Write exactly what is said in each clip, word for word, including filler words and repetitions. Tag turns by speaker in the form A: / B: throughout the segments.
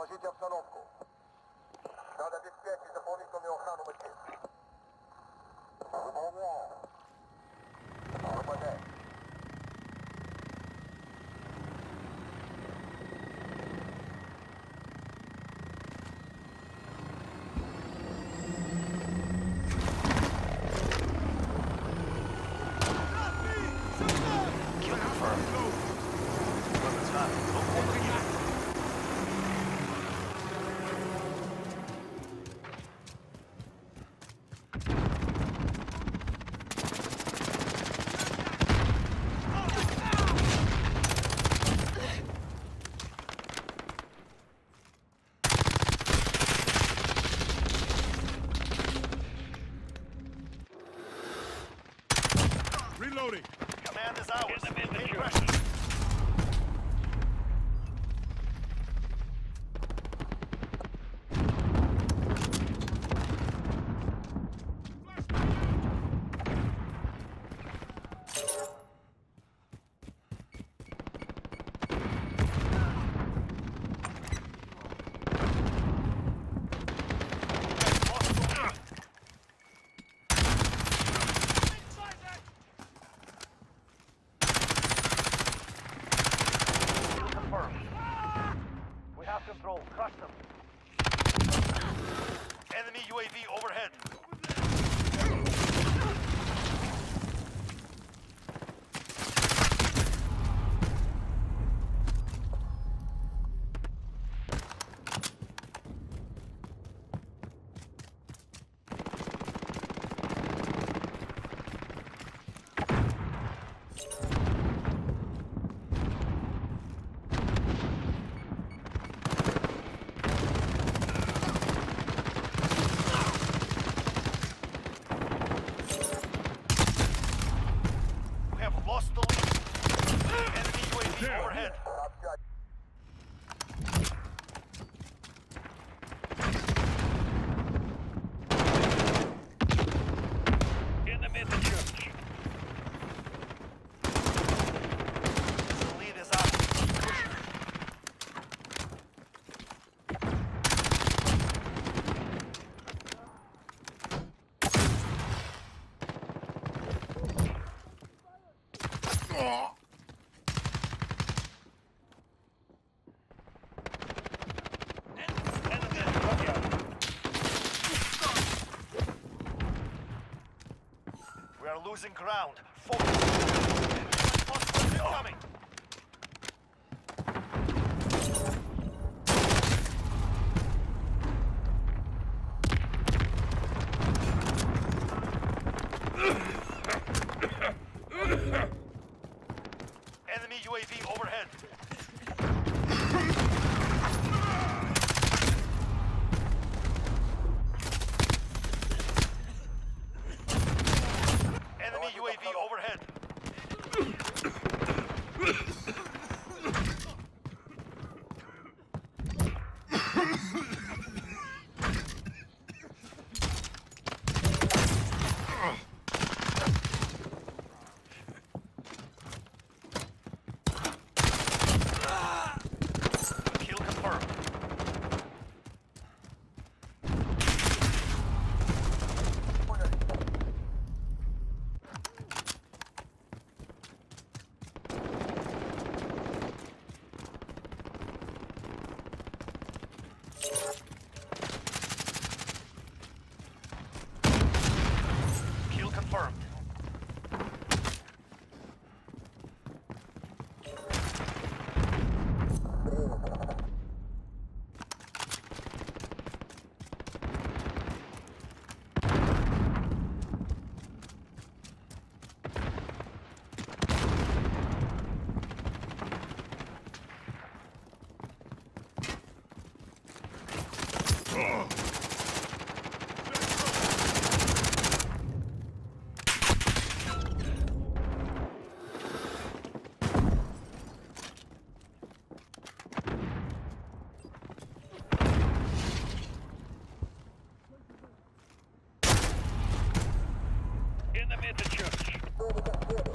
A: Доложите обстановку. Надо обеспечить дополнительную охрану машин. Выполняю. Выполняю.
B: Reloading.
C: Command is ours.
D: Get them in the
C: Take
D: church.
C: pressure. We have control. Crush them. Enemy U A V overhead. We have lost the lead. Enemy U A V
B: Down.
C: overhead.
D: Get them in the church.
C: The lead is out.
D: Enemy in the courtyard.
C: We are losing ground. Focus. Hostiles incoming. Enemy U A V overhead. Enemy U A V overhead. Kill confirmed. Kill confirmed.
D: Get them in the church.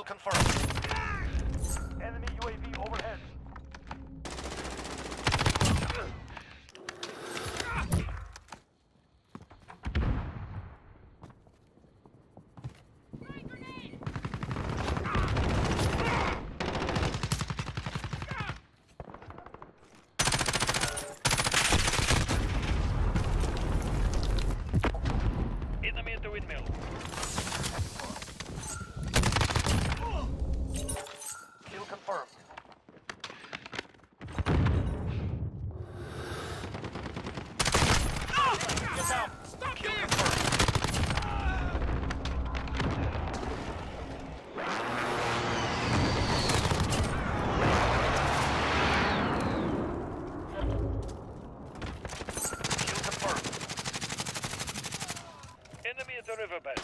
C: confirmed. Enemy U A V overhead.
D: Enemy at the windmill.
C: Kill confirmed. Get down. Stop Kill here. Confirmed. Kill confirmed.
D: Enemy at the riverbed.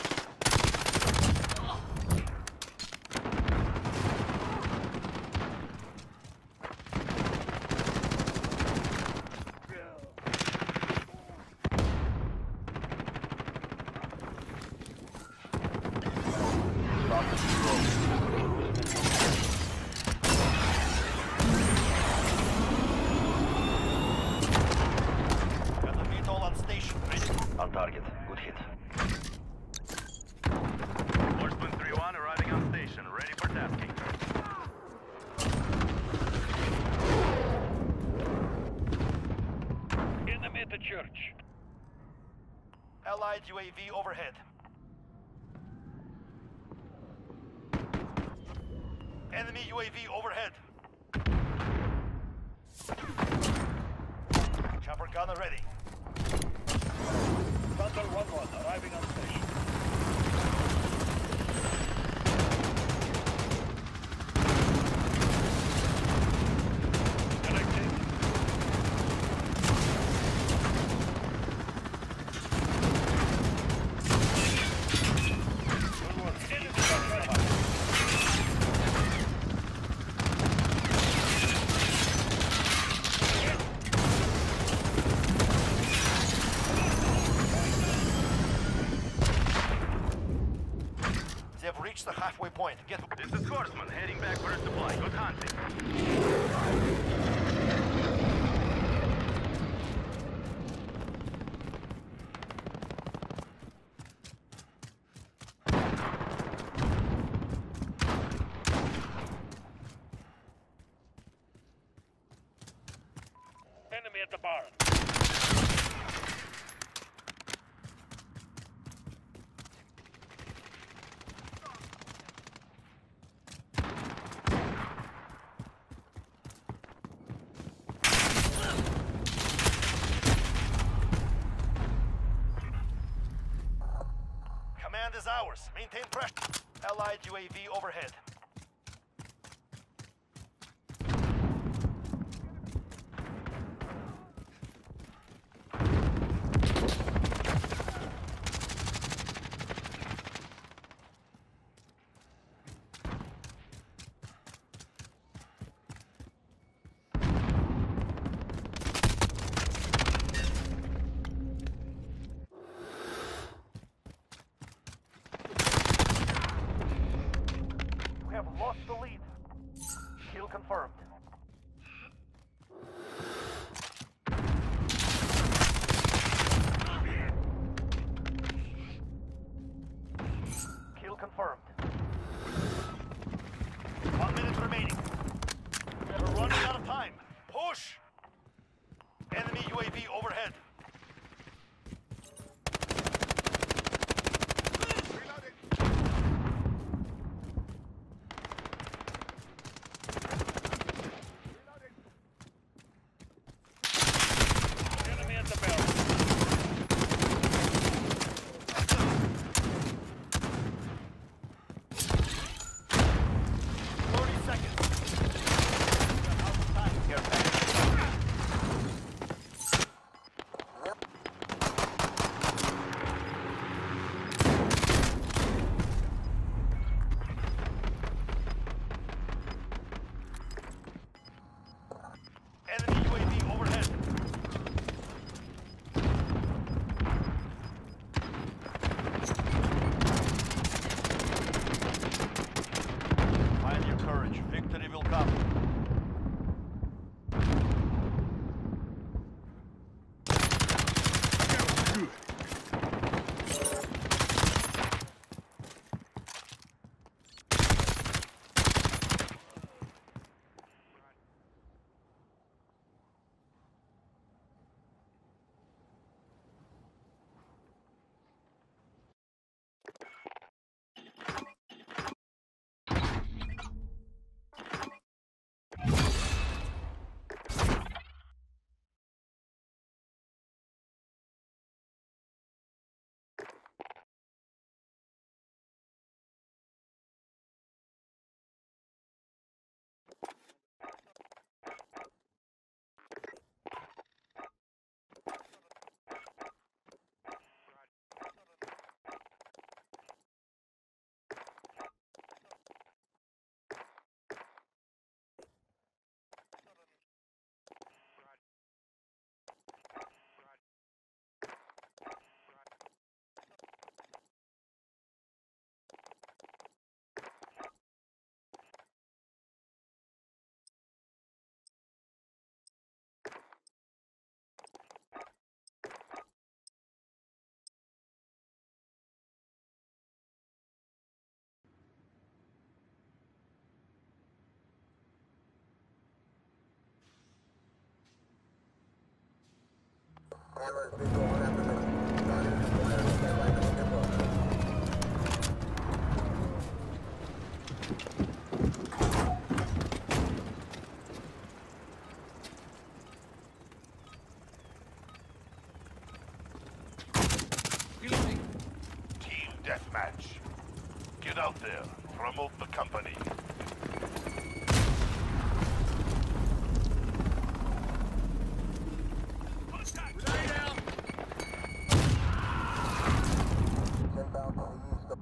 C: Got the V TOL on station. Ready?
B: On target. Good hit.
E: Horseman three one arriving on station, ready for tasking.
D: Enemy at the church.
C: Allied U A V overhead. Enemy U A V overhead. Chopper gunner ready.
D: Thunder one one arriving on station. Connecting. Good work. Enemy on right.
C: They've reached the halfway point. Get
E: This is Horseman, heading back for a supply. Good hunting.
D: Enemy at the barn.
C: Command is ours. Maintain pressure. Allied U A V overhead. We have lost the lead. Kill confirmed. Kill confirmed. One minute remaining. We're running out of time. Push! Enemy U A V overhead.
D: Enemy at the barrel.
A: Cameras visual on activation. Starting to fire. Stand by to deploy.
C: Team deathmatch. Get out there. Promote the company.
A: Inbound to the east of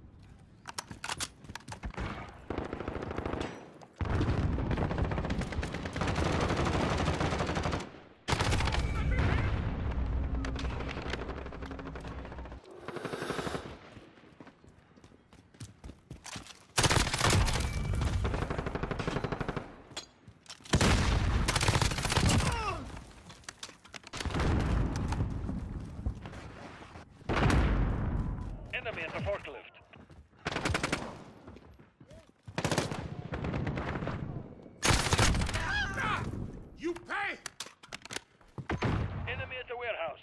D: Enemy at the forklift.
B: You pay!
D: Enemy at the warehouse.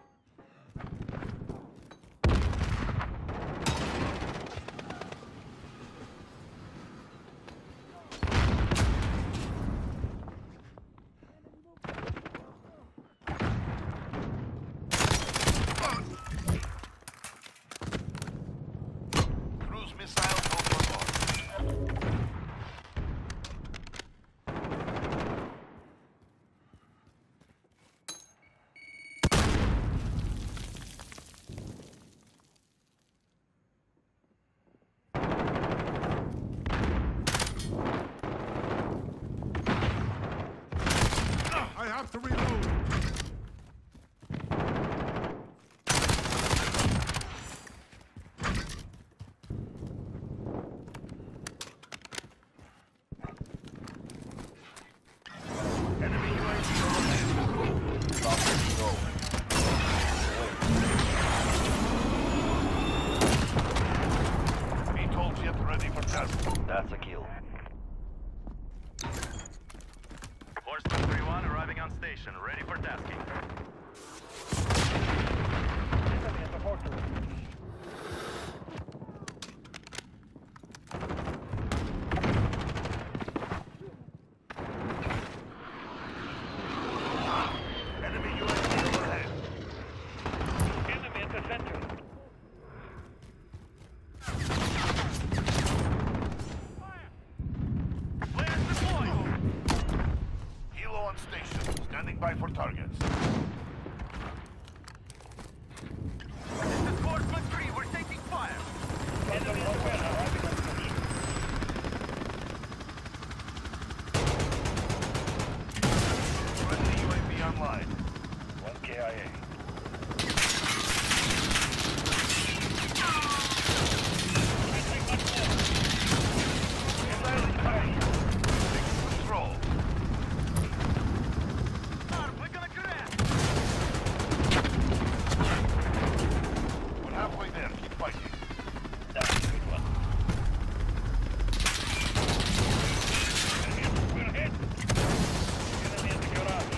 C: Cruise missiles overboard.
B: I have to reload.
C: Enemy U A V overhead. Stop and go. He told you ready for test. That's a kill.
E: Horse two three one arriving on station, ready for tasking.
D: Enemy at the forklift.
C: Enemy U A V overhead.
D: Enemy at the center.
C: Players deployed. Helo on station. Standing by for targets.
E: This is Horseman three, we're taking fire.
D: Enemy at the warehouse. Arriving on station.
C: Friendly U A V online.
D: One K I A.
C: Control.
E: We're gonna crash.
C: We're halfway there. Keep fighting.
D: That's a good one. We're hit. Enemy at the garage.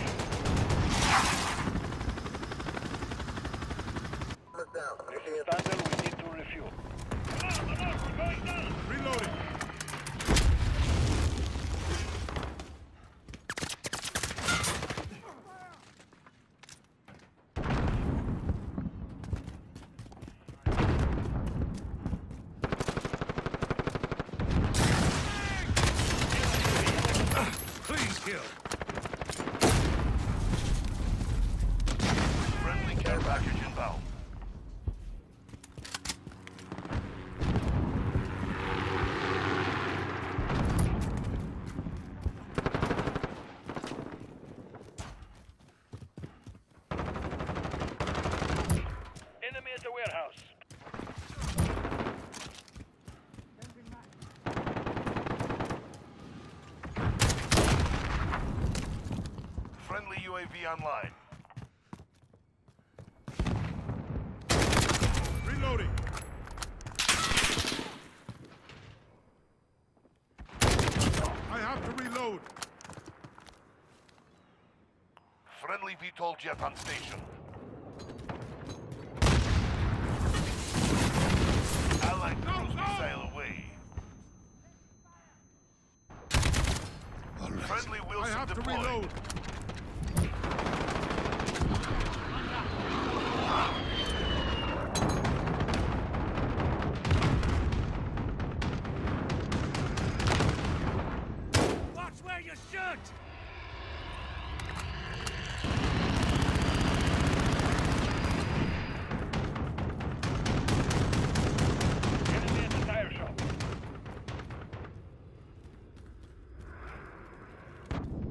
A: Cameras down.
D: This is Thunder, we need to refuel. Alert, alert, we're going down.
B: Reloading. Clean kill.
C: Friendly care package inbound.
D: Enemy at the warehouse.
C: Friendly U A V online.
B: Reloading. I have to reload.
C: Friendly V TOL jet on station.
B: I have to
C: deployed.
B: reload.
F: Watch where you shoot!
D: Enemy at the tire shop.